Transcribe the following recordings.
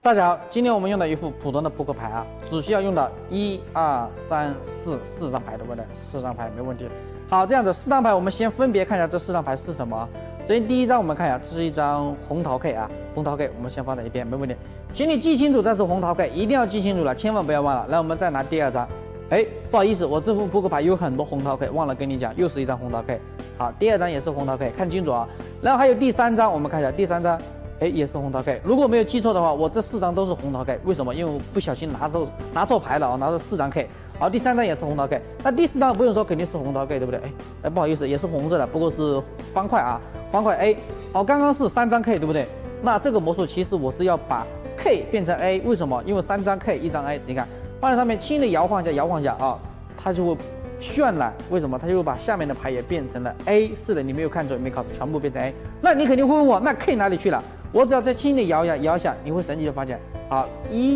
大家好，今天我们用的一副普通的扑克牌啊，只需要用到1、2、3、4四张牌，对不对？4张牌没问题。好，这样子4张牌，我们先分别看一下这4张牌是什么。首先第一张我们看一下，这是一张红桃 K 啊，红桃 K 我们先放在一边，没问题。请你记清楚这是红桃 K， 一定要记清楚了，千万不要忘了。来，我们再拿第二张。不好意思，我这副扑克牌有很多红桃 K， 忘了跟你讲，又是一张红桃 K。好，第二张也是红桃 K， 看清楚啊。然后还有第三张，我们看一下第三张。也是红桃 K。如果没有记错的话，我这4张都是红桃 K。为什么？因为我不小心拿错牌了啊，拿了4张 K。好，第3张也是红桃 K。那第4张不用说，肯定是红桃 K， 对不对？不好意思，也是红色的，不过是方块啊，方块 A。好，刚刚是3张 K， 对不对？那这个魔术其实我是要把 K 变成 A， 为什么？因为3张 K， 1张 A， 你看放在上面，轻的摇晃一下啊，它就会渲染，为什么？它就会把下面的牌也变成了 A。是的，你没有看错，没考错，全部变成 A。那你肯定会问我，那 K 哪里去了？我只要再轻地摇一下，你会神奇的发现，好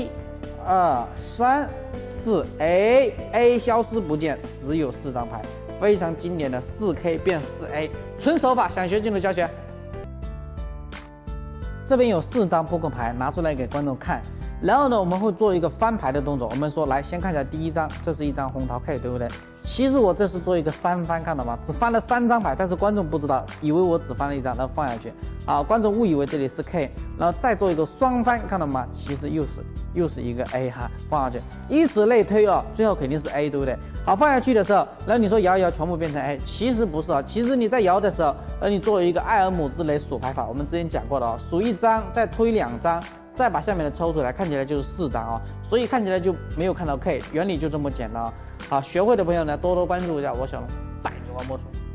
，1、2、3、4 ，A 消失不见，只有4张牌，非常经典的4K 变4A， 纯手法，想学进入教学。这边有4张扑克牌，拿出来给观众看。然后呢，我们会做一个翻牌的动作。我们说，来，先看一下第一张，这是一张红桃 K， 对不对？其实我这是做一个3翻，看到吗？只翻了3张牌，但是观众不知道，以为我只翻了1张，然后放下去。啊，观众误以为这里是 K， 然后再做一个双翻，看到吗？其实又是一个 A 哈，放下去，以此类推哦，最后肯定是 A， 对不对？好，放下去的时候，然后你说摇一摇，全部变成 A， 其实不是啊，其实你在摇的时候，你做一个艾尔姆之雷数牌法，我们之前讲过的啊，数1张，再推2张。再把下面的抽出来，看起来就是4张啊，所以看起来就没有看到 K， 原理就这么简单啊。好，学会的朋友呢，多多关注一下我小龙大魔术。